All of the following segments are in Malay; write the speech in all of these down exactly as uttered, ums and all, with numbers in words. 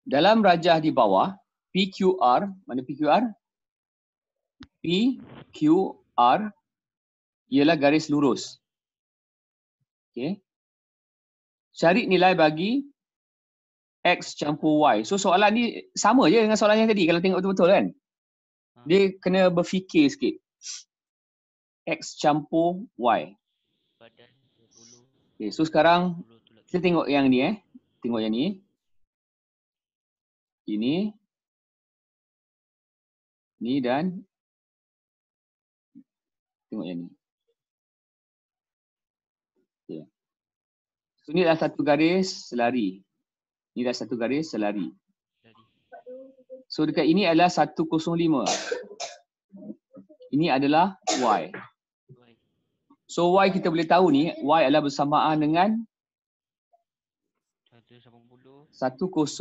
dalam rajah di bawah, P Q R, mana P Q R? P Q R ialah garis lurus. Okey. Cari nilai bagi X campur Y. So soalan ni sama je dengan soalan yang tadi kalau tengok betul-betul kan. Dia kena berfikir sikit. X campur Y. Okay, so sekarang kita tengok yang ni eh. Tengok yang ni. Ini. Ni dan tengok yang ni. Okay. So ni adalah satu garis selari. Ni dah satu garis selari. So dekat ini adalah seratus lima. Ini adalah Y. So Y kita boleh tahu ni, Y adalah bersamaan dengan seratus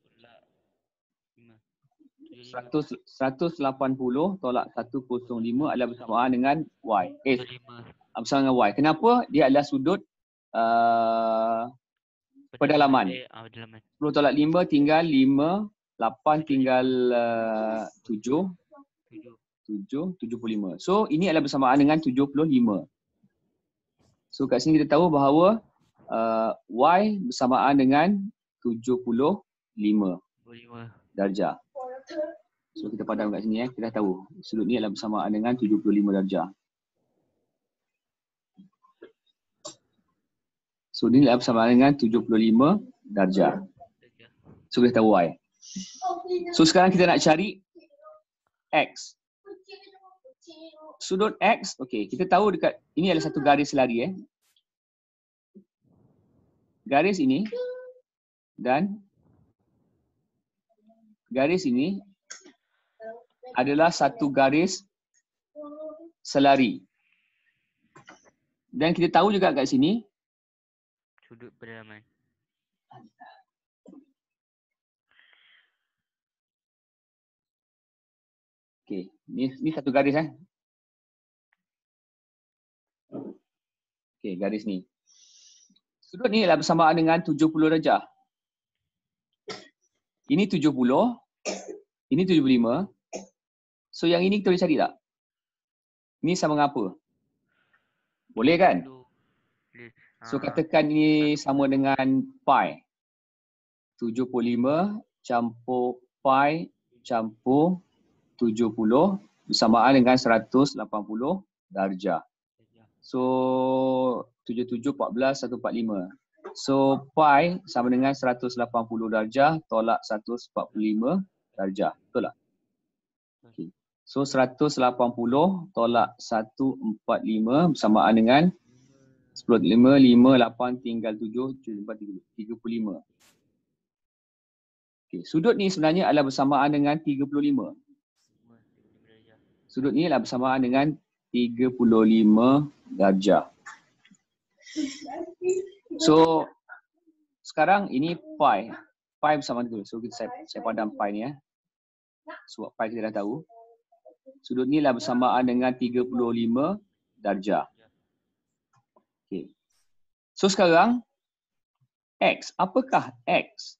lapan puluh tolak seratus lima adalah bersamaan dengan Y. Eh, bersamaan dengan Y. Kenapa? Dia adalah sudut uh, pedalaman. sepuluh tolak lima tinggal lima, lapan tinggal uh, tujuh, tujuh, tujuh puluh lima. So ini adalah bersamaan dengan tujuh puluh lima. So kat sini kita tahu bahawa uh, Y bersamaan dengan tujuh puluh lima darjah. So kita padam kat sini eh, kita dah tahu sudut ni adalah bersamaan dengan tujuh puluh lima darjah. So ini adalah bersamaan dengan tujuh puluh lima darjah. So kita tahu Y. So sekarang kita nak cari X. Sudut X, okey, kita tahu dekat ini adalah satu garis selari eh. Garis ini dan garis ini adalah satu garis selari. Dan kita tahu juga kat sini sudut pedalaman. Okey, ni ni satu garis eh. Okey, garis ni. Sudut ni adalah bersamaan dengan tujuh puluh darjah. Ini tujuh puluh, ini tujuh puluh lima. So yang ini kita boleh cari tak? Ini sama dengan apa? Boleh kan? So katakan ini sama dengan pi. tujuh puluh lima campur pi campur tujuh puluh bersamaan dengan seratus lapan puluh darjah. So tujuh tujuh empat belas seratus empat puluh lima. So pi sama dengan seratus lapan puluh darjah tolak seratus empat puluh lima darjah. Betul tak? Okay. So seratus lapan puluh tolak seratus empat puluh lima bersamaan dengan sepuluh, lima, lima, lapan, tinggal tujuh, tiga puluh lima. Okay. Sudut ni sebenarnya adalah bersamaan dengan tiga puluh lima. Sudut ni adalah bersamaan dengan tiga puluh lima darjah. So sekarang ini pi. Pi bersama tu. So kita saya, saya padam pi ni eh. Sebab pi kita dah tahu. Sudut ni adalah bersamaan dengan tiga puluh lima darjah. Okay. So sekarang X. Apakah X?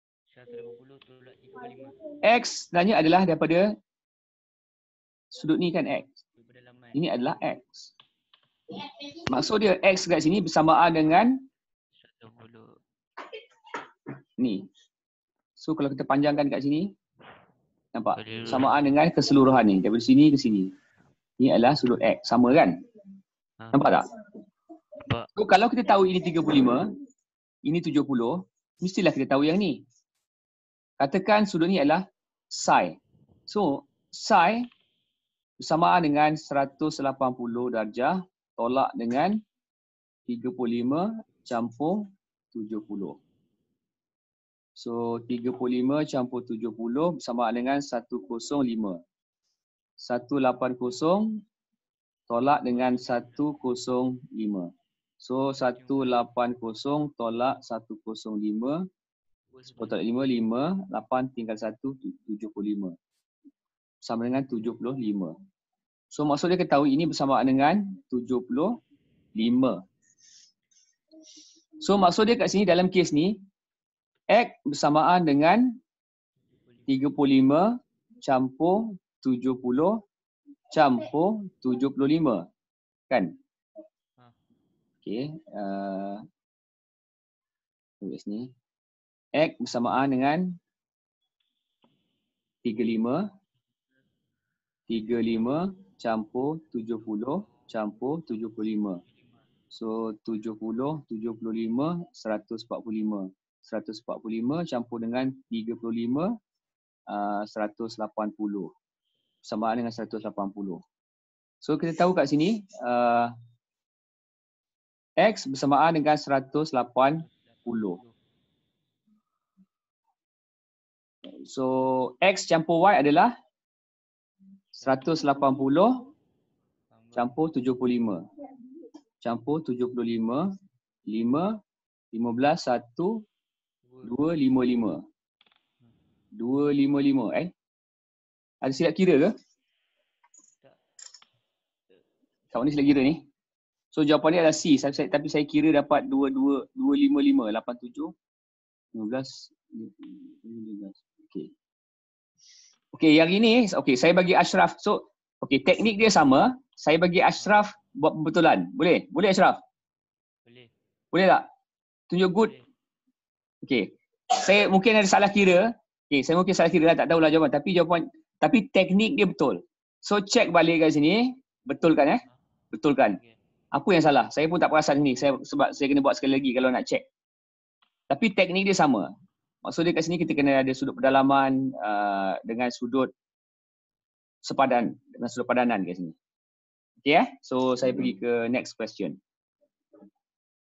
X sebenarnya adalah daripada sudut ni kan X. Ini adalah X. Maksud dia X kat sini bersamaan dengan ni. So kalau kita panjangkan kat sini, nampak? Bersamaan dengan keseluruhan ni. Daripada sini ke sini. Ini adalah sudut X. Sama kan? Nampak tak? So kalau kita tahu ini tiga puluh lima, ini tujuh puluh, mestilah kita tahu yang ni. Katakan sudut ni adalah psi. So psi bersamaan dengan seratus lapan puluh darjah tolak dengan tiga puluh lima campur tujuh puluh. So tiga puluh lima campur tujuh puluh bersamaan dengan seratus lima. seratus lapan puluh tolak dengan seratus lima. So seratus lapan puluh tolak seratus lima. sepuluh tolak lima, lima, lapan tinggal satu, tujuh puluh lima. Sama dengan tujuh puluh lima. So maksud dia ketahui ini bersamaan dengan tujuh puluh lima. So maksud dia kat sini dalam kes ni X bersamaan dengan tiga puluh lima campur tujuh puluh campur tujuh puluh lima. Kan? Okey. Uh, tulis ni. X bersamaan dengan tiga puluh lima. tiga puluh lima campur tujuh puluh campur tujuh puluh lima. So tujuh puluh, tujuh puluh lima, seratus empat puluh lima. seratus empat puluh lima campur dengan tiga puluh lima, uh, seratus lapan puluh. Bersamaan dengan seratus lapan puluh. So kita tahu kat sini, uh, X bersamaan dengan seratus lapan puluh. So X campur Y adalah seratus lapan puluh campur tujuh puluh lima. Campur tujuh puluh lima, lima, lima belas, satu, dua, lima, lima. dua, lima, lima eh. Ada silap kira ke? Kawan ni silap kira ni. So jawapan dia adalah C. Saya, saya, tapi saya kira dapat dua, dua, dua, lima, lima. lapan, tujuh, lima belas, lima belas. Okey. Okey, yang ini, okey, saya bagi Ashraf. So, okey, teknik dia sama. Saya bagi Ashraf buat pembetulan. Boleh? Boleh Ashraf? Boleh. Boleh tak? Tunjuk good. Okey. Saya mungkin ada salah kira. Okey, saya mungkin salah kira lah, tak tahulah jawapan. Tapi jawapan, tapi teknik dia betul. So, check balik kat sini. Betul kan eh? Betul kan? Apa yang salah? Saya pun tak perasan ni. Saya, sebab saya kena buat sekali lagi kalau nak check. Tapi teknik dia sama. Maksud dia kat sini kita kena ada sudut pedalaman uh, dengan sudut sepadan. Dengan sudut padanan kat sini. Okay eh? So, saya pergi ke next question.